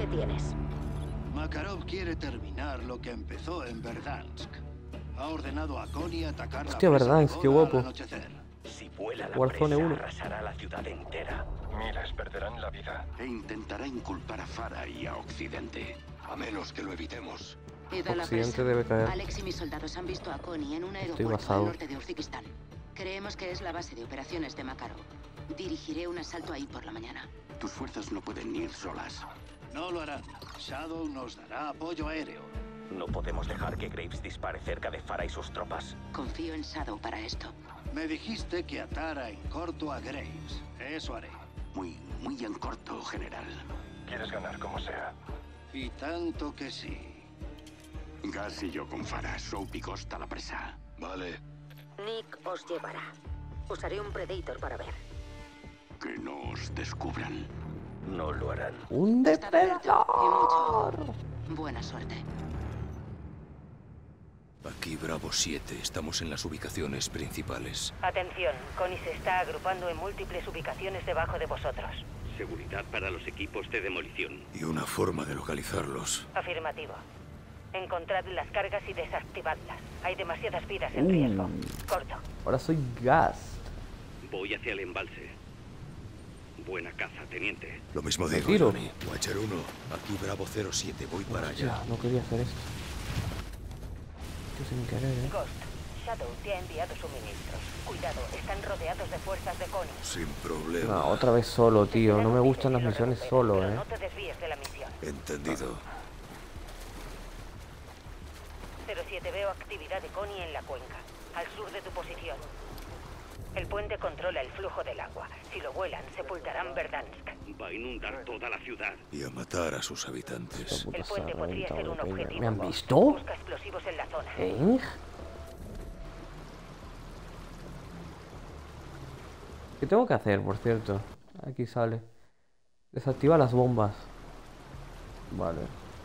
¿Qué tienes? Makarov quiere terminar lo que empezó en Verdansk. Ha ordenado a Connie atacar Hostia, la presa de Verdansk, qué Gola guapo. al anochecer. Si vuela la Warzone presa, 1. arrasará la ciudad entera. Miles perderán la vida. E intentará inculpar a Farah y a Occidente. A menos que lo evitemos. Id a la Occidente presa. debe caer. Alex y mis soldados han visto a Connie en un Estoy aeropuerto basado. al norte de Uzbekistán. Creemos que es la base de operaciones de Makarov. Dirigiré un asalto ahí por la mañana. Tus fuerzas no pueden ir solas. No lo harán. Shadow nos dará apoyo aéreo. No podemos dejar que Graves dispare cerca de Farah y sus tropas. Confío en Shadow para esto. Me dijiste que atara en corto a Graves. Eso haré. Muy en corto, general. Quieres ganar como sea. Y tanto que sí. Gas y yo con Farah. Soap y Costa la presa. Vale. Nick os llevará. Usaré un Predator para ver. Que no os descubran. No lo harán. ¡Un Está abierto depredador! y mucho. Buena suerte. Aquí Bravo 7, estamos en las ubicaciones principales. Atención, Connie se está agrupando en múltiples ubicaciones debajo de vosotros. Seguridad para los equipos de demolición. Y una forma de localizarlos. Afirmativo. Encontrad las cargas y desactivadlas. Hay demasiadas vidas en riesgo. Corto. Ahora soy Gas. Voy hacia el embalse. Buena caza, teniente. Lo mismo digo, Tiro. Johnny. Watcher 1, aquí Bravo 07, voy para allá. Ya, no quería hacer esto. Yo sin querer, Ghost, Shadow te ha enviado suministros. Cuidado, están rodeados de fuerzas de Connie. Sin problema. No, otra vez solo, tío. No me gustan las misiones solo, Pero no te desvíes de la misión. Entendido. 07, veo actividad de Connie en la cuenca, al sur de tu posición. El puente controla el flujo del agua. Si lo vuelan, sepultarán Verdansk. Va a inundar toda la ciudad. Y a matar a sus habitantes. Puta, El se ha puente podría ser reventado un de peña. objetivo. ¿Me han Ghost. visto? Busca explosivos en la zona. ¿Eh? ¿Qué tengo que hacer, por cierto? Aquí sale. Desactiva las bombas. Vale.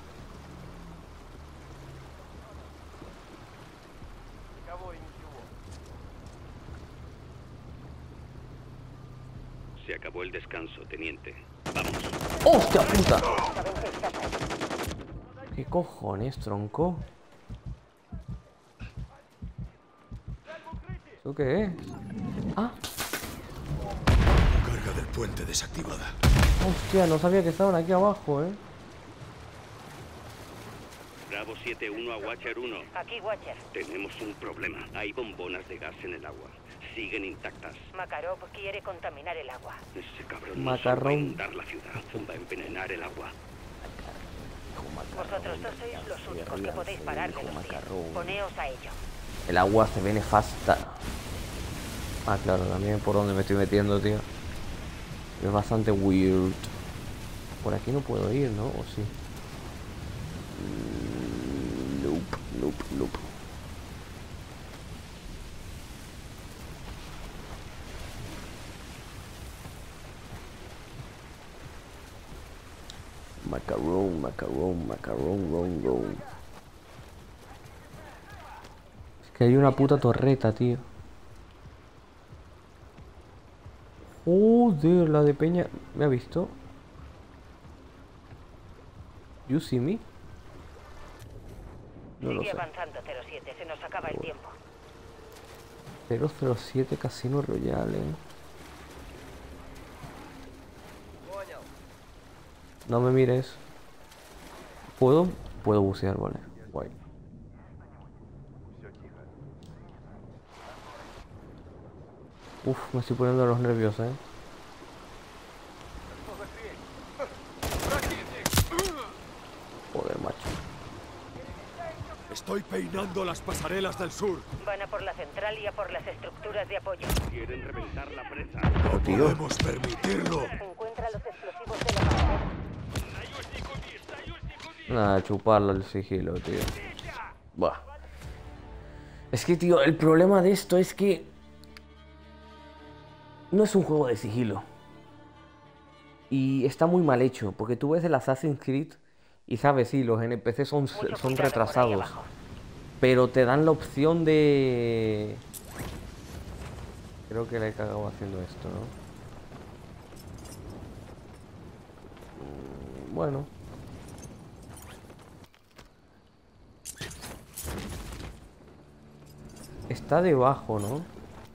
Se acabó el descanso, teniente. Vamos. ¡Hostia puta! ¿Qué cojones, tronco? ¿Eso qué es? Ah, Carga del puente desactivada. hostia, no sabía que estaban aquí abajo, ¿eh? Bravo 7-1 a Watcher 1. Aquí, Watcher. Tenemos un problema. Hay bombonas de gas en el agua. Siguen intactas. Makarov quiere contaminar el agua. Ese cabrón Macarrón. no va a inundar la ciudad. Va a envenenar el agua. Vosotros dos sois los únicos que podéis pararle los pies. Macarrón. Poneos a ello. El agua se ve nefasta. Ah, claro, también por donde me estoy metiendo, tío. Es bastante weird. Por aquí no puedo ir, ¿no? ¿O sí? Nope, nope, nope. Macarón, macarón, macarón, ron, ron. Es que hay una puta torreta, tío. Joder, la de Peña. ¿Me ha visto? You see me? No lo Sigue sé. avanzando, 07. Se nos acaba el tiempo. 007 Casino Royale, No me mires. ¿Puedo? Puedo bucear, vale. Guay. Uf, me estoy poniendo los nervios, Joder, macho. Estoy peinando las pasarelas del sur. Van a por la central y a por las estructuras de apoyo. Quieren reventar la presa. No tío. podemos permitirlo. Encuentra los explosivos de la pared. Nada, chuparlo el sigilo, tío. Buah. Es que, tío, el problema de esto es que no es un juego de sigilo. Y está muy mal hecho, porque tú ves el Assassin's Creed y sabes, sí, los NPC son Mucho cuidado por ahí retrasados. abajo. Pero te dan la opción de... Creo que le he cagado haciendo esto, ¿no? Bueno. está debajo, ¿no?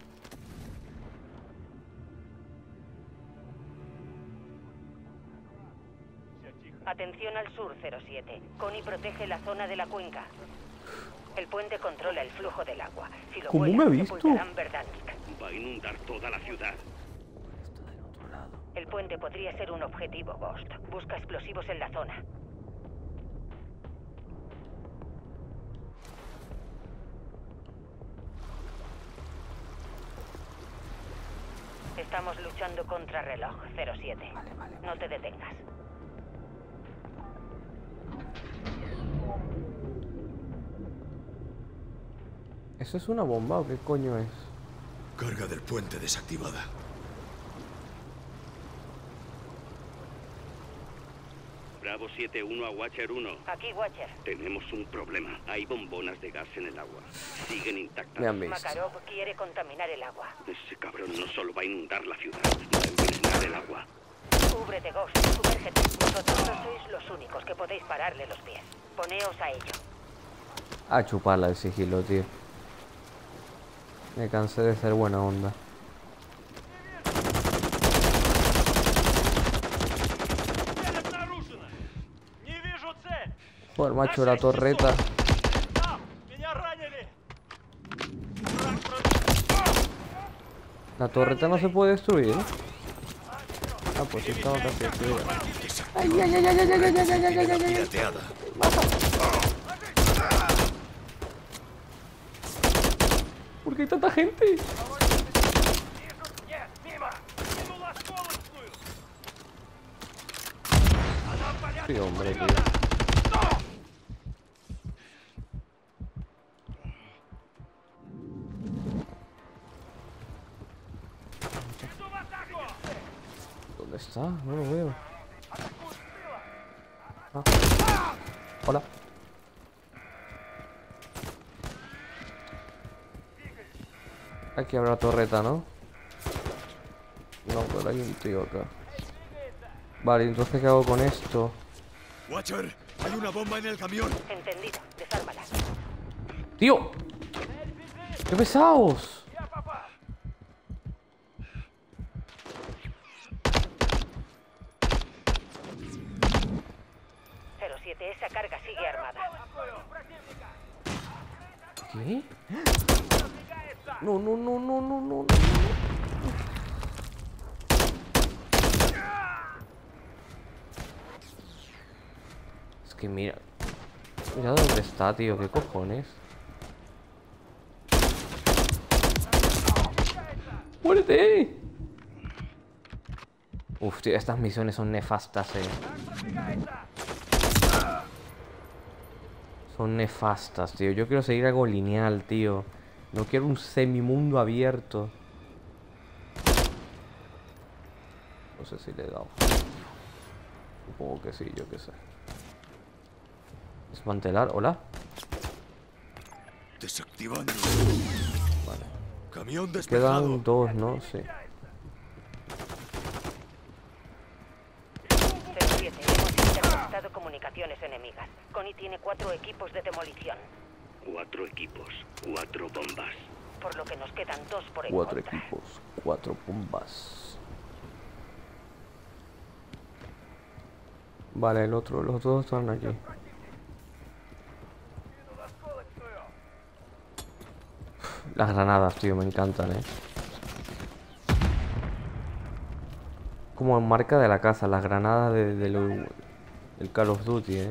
Atención al sur, 07. Connie protege la zona de la cuenca. El puente controla el flujo del agua. Si lo ¿Cómo vuelan, me ha visto? sepultarán Verdansk. Va a inundar toda la ciudad. Está del otro lado. El puente podría ser un objetivo, Ghost. Busca explosivos en la zona. Estamos luchando contra reloj, 07. Vale. No te detengas. ¿Eso es una bomba o qué coño es? Carga del puente desactivada. Bravo 7-1 a Watcher 1. Aquí, Watcher. Tenemos un problema. Hay bombonas de gas en el agua. Siguen intactas. Me han visto. Makarov quiere contaminar el agua. Ese cabrón no solo va a inundar la ciudad, va a envenenar el agua. Cúbrete, Ghost. Sumérgete. Vosotros no sois los únicos que podéis pararle los pies. Poneos a ello. A chuparla el sigilo, tío. Me cansé de ser buena onda. Joder, macho, la torreta. La torreta no se puede destruir. Ah, pues sí estaba casi destruida. Pirateada. ¿Por qué hay tanta gente? Sí, hombre, tío. ¿Dónde está? No lo veo. Ah. Hola. Aquí habrá torreta, ¿no? No, pero hay un tío acá. Vale, entonces ¿qué hago con esto? Watcher, hay una bomba en el camión. Entendido. Desármala. ¡Tío! ¡Qué pesados! Esa carga sigue armada. ¿Qué? No, no, no, no, no, no. Es que mira. Mira dónde está, tío. ¿Qué cojones? ¡Muérete! Uf, tío, estas misiones son nefastas, Son nefastas, tío. Yo quiero seguir algo lineal, tío. No quiero un semimundo abierto. No sé si le he dado. Supongo que sí, yo qué sé. Desmantelar, hola. Desactivando. Vale. Camión despejado. Quedan dos, ¿no? Sí. 07, hemos interceptado comunicaciones enemigas. Connie tiene 4 equipos de demolición. 4 equipos, 4 bombas. Por lo que nos quedan 2 por 4 encontrar. equipos, 4 bombas. Vale, los dos están aquí. Las granadas, tío, me encantan, Como en marca de la casa, las granadas del Call of Duty,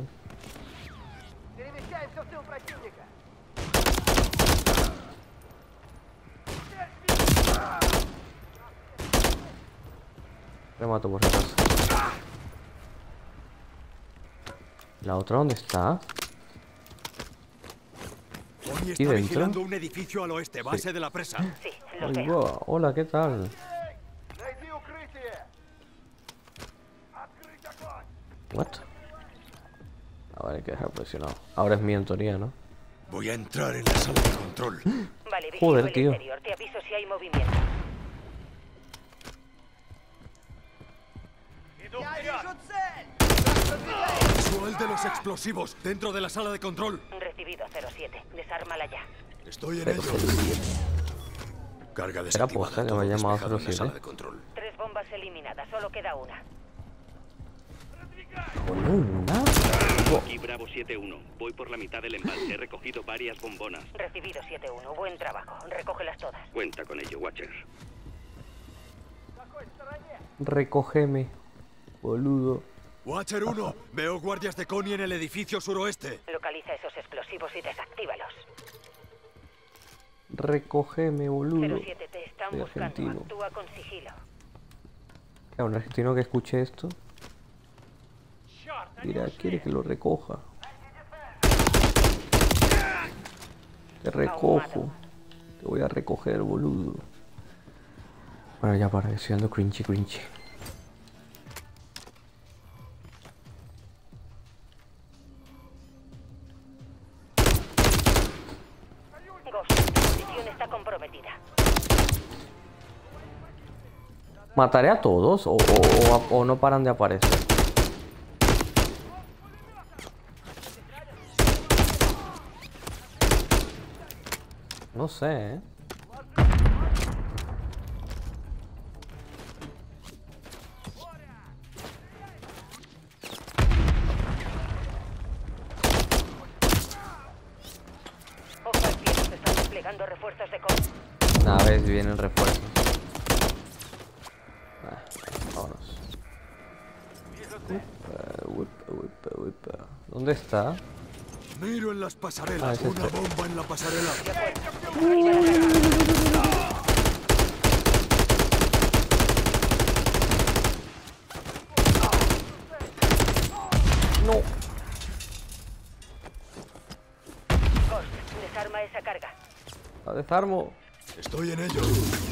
Remato por si acaso. ¿La otra dónde está? Connie ¿Y está dentro? vigilando un edificio al oeste, base de la presa. Sí, lo Ay, veo. guau, hola, ¿qué tal? What? Ah, vale, hay que dejar presionado. Ahora es mío en teoría, ¿no? Voy a entrar en la sala de control. Vale, vigilo Joder, el tío. interior. Te aviso si hay movimiento. Visual de los explosivos dentro de la sala de control. Recibido, 07. Desármala ya. Estoy en Pero ello. 07. Carga Era desactivada. posta que todo me ha llamado despejado en la 07. sala de control. 3 bombas eliminadas, solo queda una. ¿Solo una? Aquí Bravo 7-1. Voy por la mitad del embalse. He recogido varias bombonas. Recibido 7-1, buen trabajo. Recógelas todas. Cuenta con ello, Watcher. Recógeme, boludo. Watcher 1, veo guardias de Connie en el edificio suroeste. Localiza esos explosivos y desactívalos. Recógeme, boludo. 07, te están Soy buscando. argentino. Actúa con sigilo. Claro, un argentino que escuche esto dirá, quiere que lo recoja. Te recojo. Te voy a recoger, boludo. Bueno, ya para, estoy dando cringy. Ghost, tu posición está comprometida. ¿Mataré a todos o no paran de aparecer? No sé, ¿eh? Ojo al pie, se están desplegando refuerzos de con. A ver si vienen refuerzos. Vámonos. Upa. ¿Dónde está? Miro en las pasarelas. Es Una este. bomba en la pasarela. No. Ghost, desarma esa carga. La desarmo. Estoy en ello.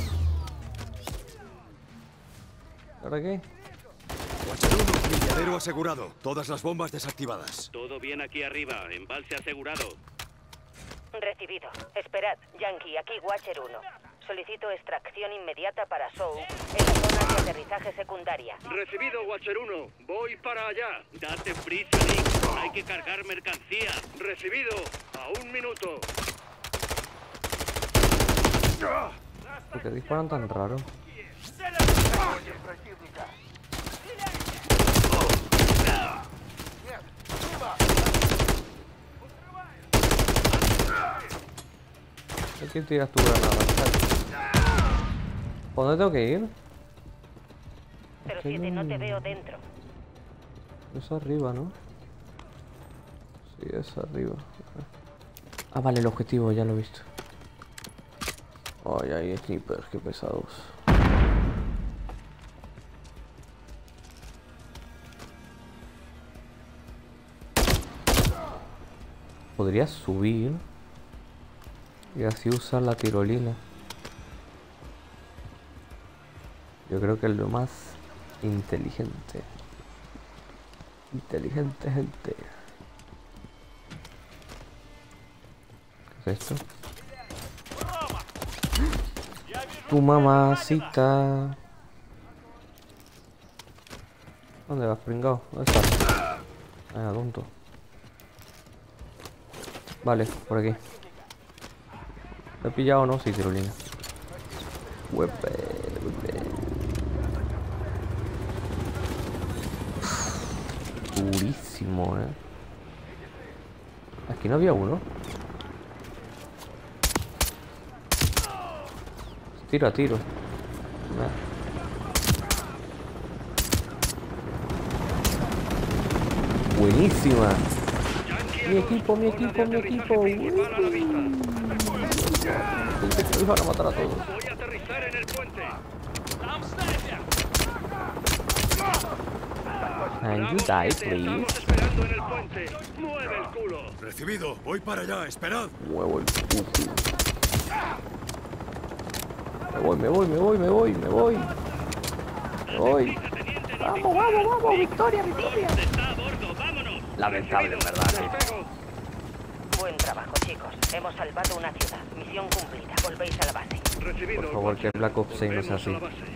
¿Ahora qué? Watcher 1, brilladero asegurado. Todas las bombas desactivadas. Todo bien aquí arriba. Embalse asegurado. Recibido. Esperad, Yankee, aquí Watcher 1. Solicito extracción inmediata para Soap en la zona de aterrizaje secundaria. Recibido, Watcher 1. Voy para allá. Date prisa, Nick. Hay que cargar mercancía. Recibido. A 1 minuto. ¿Por qué disparan tan raro? Aquí tiras tu granada. ¿Por dónde tengo que ir? 07, no te veo dentro. Es arriba, ¿no? Sí, es arriba. Ah, vale, el objetivo, ya lo he visto. Ay, hay snipers, qué pesados. Podría subir y así usar la tirolina. Yo creo que es lo más inteligente. Inteligente, gente. ¿Qué es esto? Tu mamacita. ¿Dónde vas, pringao? ¿Dónde estás? Ah, tonto. Vale, por aquí. ¿Lo he pillado o no? Sí, tirolina. Huepe. Durísimo, Aquí no había uno. Tiro a tiro. Buenísima. Mi equipo. Pensé que iban a matar a todos. Voy a aterrizar en el puente. Can you die, Estamos please? esperando en el puente. Mueve el culo. Recibido. Voy para allá. Esperad. Muevo el cucu. Me voy. Vamos, victoria. Está a bordo. Vámonos. Lamentable, en verdad. Despego. Buen trabajo, chicos. Hemos salvado una ciudad. Misión cumplida. Volvéis a la base. Recibido. Por favor, que Black Ops 6 no sea Volvemos a así. la base.